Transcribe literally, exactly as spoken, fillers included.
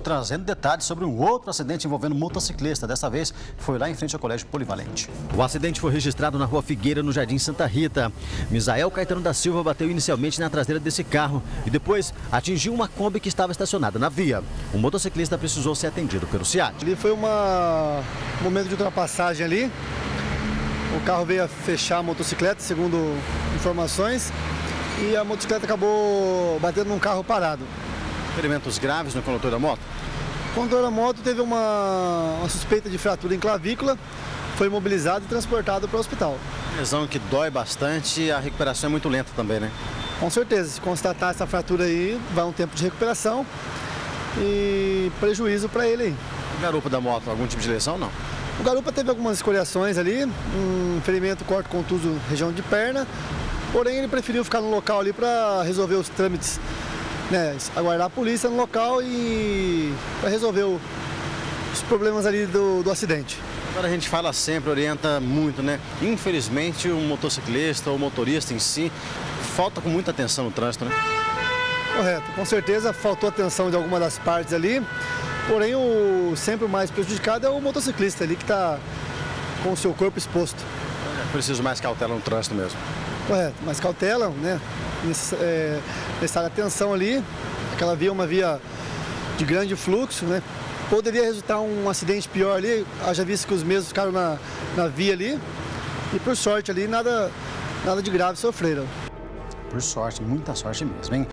Trazendo detalhes sobre um outro acidente envolvendo um motociclista. Dessa vez foi lá em frente ao Colégio Polivalente. O acidente foi registrado na Rua Figueira, no Jardim Santa Rita. Misael Caetano da Silva bateu inicialmente na traseira desse carro e depois atingiu uma Kombi que estava estacionada na via. O motociclista precisou ser atendido pelo SEAT. Ali foi uma... um momento de ultrapassagem ali. O carro veio a fechar a motocicleta, segundo informações, e a motocicleta acabou batendo num carro parado. Ferimentos graves no condutor da moto? O condutor da moto teve uma, uma suspeita de fratura em clavícula, foi imobilizado e transportado para o hospital. Lesão que dói bastante e a recuperação é muito lenta também, né? Com certeza, se constatar essa fratura aí, vai um tempo de recuperação e prejuízo para ele aí. O garupa da moto, algum tipo de lesão, não? O garupa teve algumas escoriações ali, um ferimento corte contuso região de perna, porém ele preferiu ficar no local ali para resolver os trâmites, né, aguardar a polícia no local e para resolver o, os problemas ali do, do acidente. Agora a gente fala sempre, orienta muito, né? Infelizmente o motociclista ou o motorista em si falta com muita atenção no trânsito, né? Correto, com certeza faltou atenção de alguma das partes ali, porém o sempre o mais prejudicado é o motociclista ali que está com o seu corpo exposto. É preciso mais cautela no trânsito mesmo. Correto, mais cautela, né? É, necessária atenção ali, aquela via é uma via de grande fluxo, né? Poderia resultar um acidente pior ali, haja visto que os mesmos ficaram na, na via ali e por sorte ali nada, nada de grave sofreram. Por sorte, muita sorte mesmo, hein?